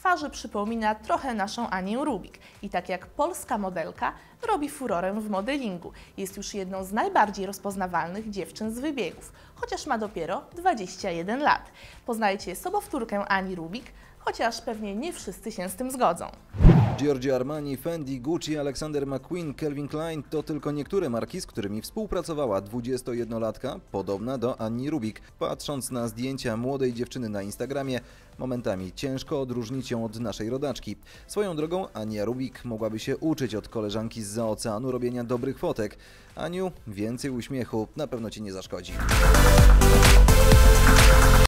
twarzy przypomina trochę naszą Anię Rubik i tak jak polska modelka robi furorę w modelingu. Jest już jedną z najbardziej rozpoznawalnych dziewczyn z wybiegów, chociaż ma dopiero 21 lat. Poznajcie sobowtórkę Ani Rubik, chociaż pewnie nie wszyscy się z tym zgodzą. Giorgio Armani, Fendi, Gucci, Alexander McQueen, Calvin Klein to tylko niektóre marki, z którymi współpracowała 21-latka, podobna do Ani Rubik. Patrząc na zdjęcia młodej dziewczyny na Instagramie, momentami ciężko odróżnić ją od naszej rodaczki. Swoją drogą Ania Rubik mogłaby się uczyć od koleżanki zza oceanu robienia dobrych fotek. Aniu, więcej uśmiechu na pewno Ci nie zaszkodzi.